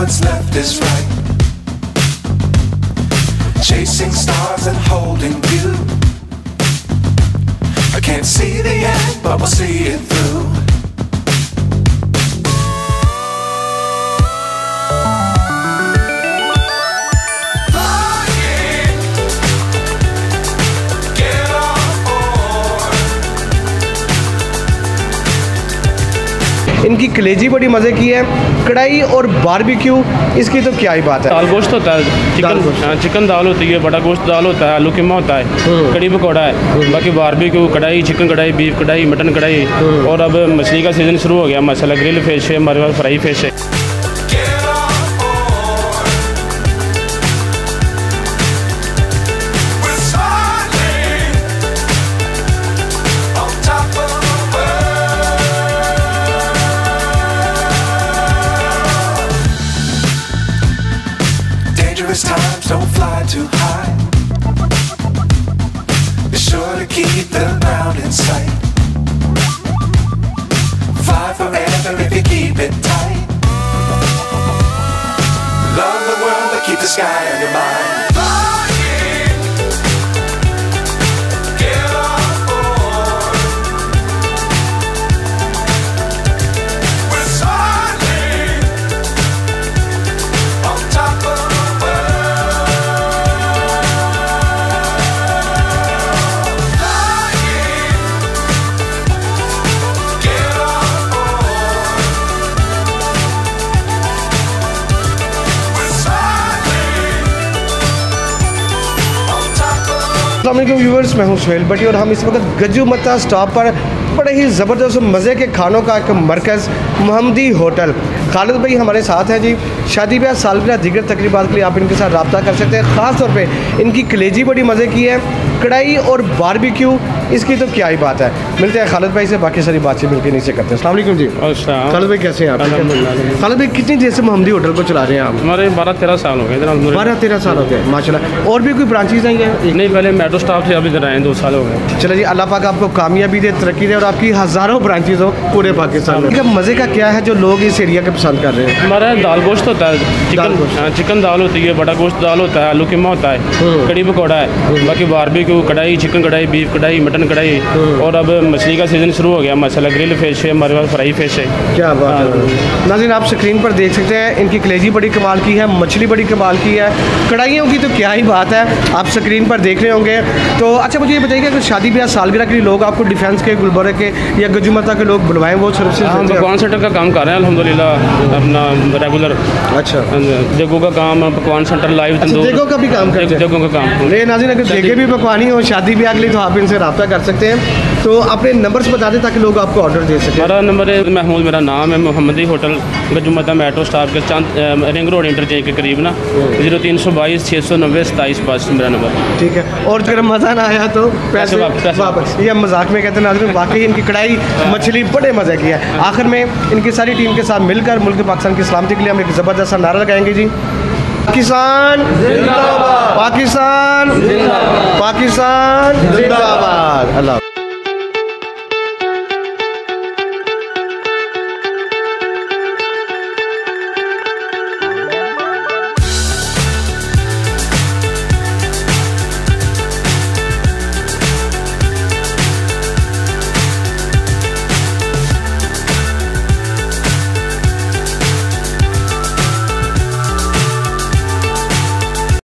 what's left is right. Chasing stars and holding you. I can't see the end, but we'll see it through. इनकी कलेजी बड़ी मज़े की है, कढ़ाई और बारबेक्यू, इसकी तो क्या ही बात है। दाल गोश्त होता है, चिकन दाल होती है, बड़ा गोश्त दाल होता है, आलू कीमा होता है, कड़ी पकौड़ा है, बाकी बारबेक्यू कढ़ाई, चिकन कढ़ाई, बीफ कढ़ाई, मटन कढ़ाई। और अब मछली का सीज़न शुरू हो गया, मसाला ग्रिल फिश है, हमारे पास फ्राई फिश है। Times don't fly too high. Be sure to keep the ground in sight. Fly forever if you keep it tight. Love the world but keep the sky on your mind. अस्सलामुअलैकुम viewers, मैं हूं सुहेल भट्टी और हम इस वक्त गजुमता stop पर बड़े ही ज़बरदस्त मज़े के खानों का एक मरकज़ मोहम्मदी होटल। खालिद भाई हमारे साथ हैं जी। शादी ब्याह सालगिरह दीगर तकरीबात के लिए आप इनके साथ रब्ता कर सकते हैं। ख़ास तौर पे इनकी कलेजी बड़ी मज़े की है, कढ़ाई और बारबेक्यू, इसकी तो क्या ही बात है। मिलते हैं खालिद भाई से, बाकी सारी बातचीत मिलकर नीचे करते हैं। अस्सलाम वालेकुम जी। खालिद भाई कैसे हैं आप? खालिद भाई कितनी देर से मोहम्मदी होटल को चला रहे हैं आप? हमारे 12-13 साल हो गए। 12-13 साल हो गए, माशाल्लाह। और भी कोई ब्रांचेज हैं? नहीं, पहले मेट्रो स्टाफ थे, अभी इधर आए 2 साल हो गए। चलो जी, अल्लाह पाक आपको कामयाबी दे, तरक्की दे और आपकी हज़ारों ब्रांचेज हो पूरे पाकिस्तान में। मज़े का क्या है जो लोग इस एरिया के पसंद कर रहे हैं? हमारा दाल गोश्त होता है, चिकन दाल होती है, बड़ा गोश्त दाल होता है, आलू कीमा होता है, कड़ी पकौड़ा है, बाकी बारबेक्यू कढ़ाई, चिकन कढ़ाई, बीफ कढ़ाई, मटन कढ़ाई। और अब मछली का सीज़न शुरू हो गया, मसाला ग्रिल फिश है, हमारे पास फ्राई फिश है। क्या बात है। नाज़रीन, आप स्क्रीन पर देख सकते हैं, इनकी कलेजी बड़ी कमाल की है, मछली बड़ी कमाल की है, कढ़ाइयों की तो क्या ही बात है, आप स्क्रीन पर देख रहे होंगे। तो अच्छा, मुझे ये बताइए कि शादी ब्याह सालगिरह के लिए लोग आपको डिफेंस के, गुलबर्ग के या गजुमता के लोग बुलवाएं, वो सर्विसेज? हम पकवान सेंटर का काम कर रहे हैं अल्हम्दुलिल्लाह, अपना रेगुलर। अच्छा, देगों का काम, पकवान सेंटर, लाइव तंदूर। देगों का भी काम करते हैं? देगों का काम। नहीं नाज़रीन, अगर देगे भी पकवानी हो शादी ब्याह के लिए तो आप इनसे रब्ता कर सकते हैं। तो अपने नंबर्स बता दें ताकि लोग आपको ऑर्डर दे सकें। हमारा नंबर है महमूद, मेरा नाम है, मोहम्मदी होटल गजुमता मेट्रो स्टाफ के चंद रिंग रोड इंटरचेंज के करीब ना, 0322 690 27 मेरा नंबर। ठीक है। और अगर मज़ा ना आया तो पैसे वापस। ये मजाक में कहते हैं नाज़रीन, वाकई इनकी कढ़ाई मछली बड़े मज़े की है। आखिर में इनकी सारी टीम के साथ मिलकर मुल्क पाकिस्तान की सलामती के लिए हम एक ज़बरदस्त सा नारा लगाएंगे जी। पाकिस्तान जिंदाबाद, पाकिस्तान जिंदाबाद, पाकिस्तान जिंदाबाद। अल्लाह।